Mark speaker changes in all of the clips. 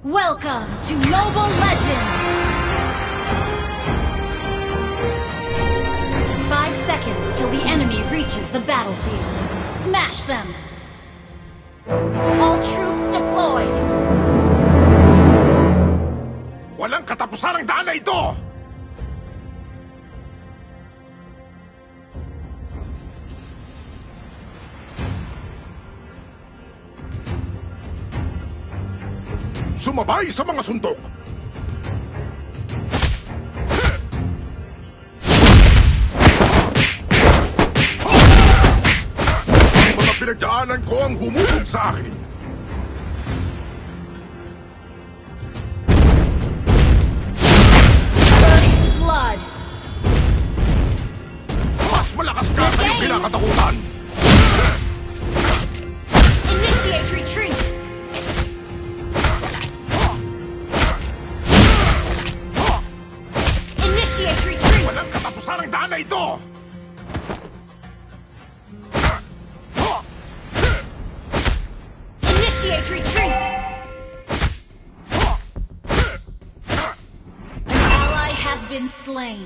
Speaker 1: Welcome to Mobile Legends! 5 seconds till the enemy reaches the battlefield. Smash them! All troops deployed!
Speaker 2: Walang katapusan ang daan na ito! Sumabay sa mga suntok! Ang mga pinagdaanan ko ang humubog sa akin.
Speaker 1: First blood!
Speaker 2: Mas malakas ka sa iyong kinakatakutan!
Speaker 1: Initiate retreat! Initiate retreat!
Speaker 2: Walang katapusan ang daan na ito!
Speaker 1: Initiate retreat! An ally has been slain.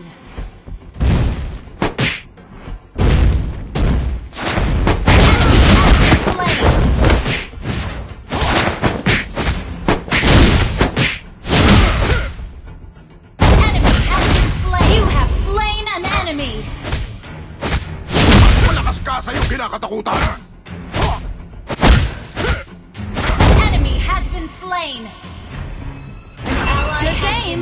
Speaker 2: Mas malakas ka sa iyong kinakatakutan!
Speaker 1: Enemy has been slain. An ally has been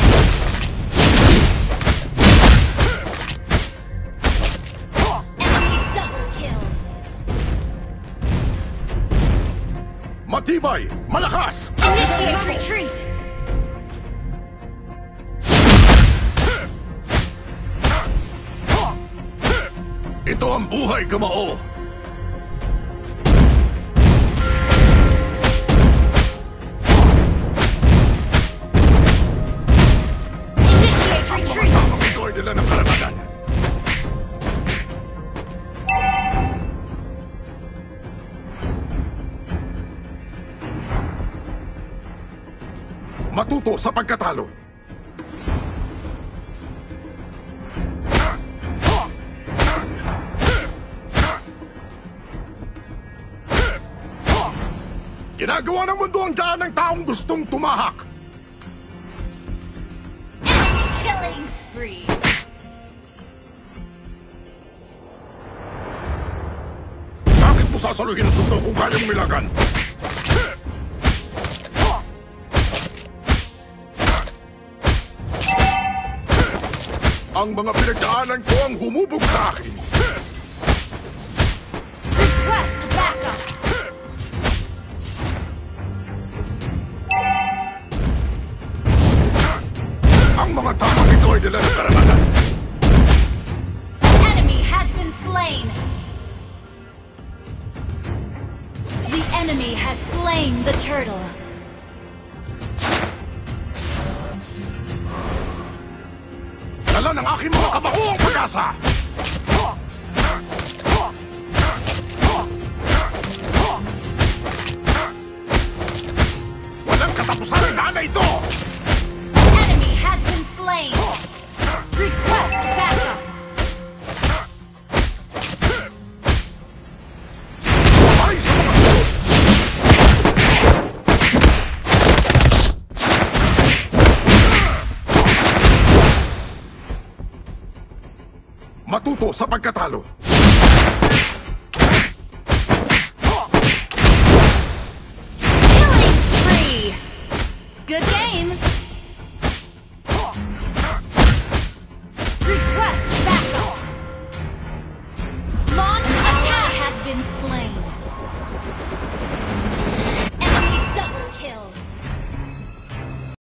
Speaker 1: enemy double kill.
Speaker 2: Matibay! Malakas!
Speaker 1: Initiate retreat.
Speaker 2: Ito ang buhay kamao!
Speaker 1: Initiate retreat.
Speaker 2: Ang ito ay dala ng karanagan. Matuto sa pagkatalo. Ginagawa ng mundo ang daan ng taong gustong tumahak.
Speaker 1: Enemy killing spree.
Speaker 2: Bakit mo sasaluhin ang sundo kung kaya mong ilagan? Ang mga pinagdaanan ko ang humubog sa akin.
Speaker 1: Request backup.
Speaker 2: Ang mga tamang ito ay dala ng karanagan.
Speaker 1: Enemy has been slain. The enemy has slain the turtle.
Speaker 2: Dala ng aking mga kabakuang pag-asa. Walang katapusan ang daan na ito!
Speaker 1: Enemy has been slain. Request backup.
Speaker 2: Ay, sa mga sunod! Matuto sa pagkatalo.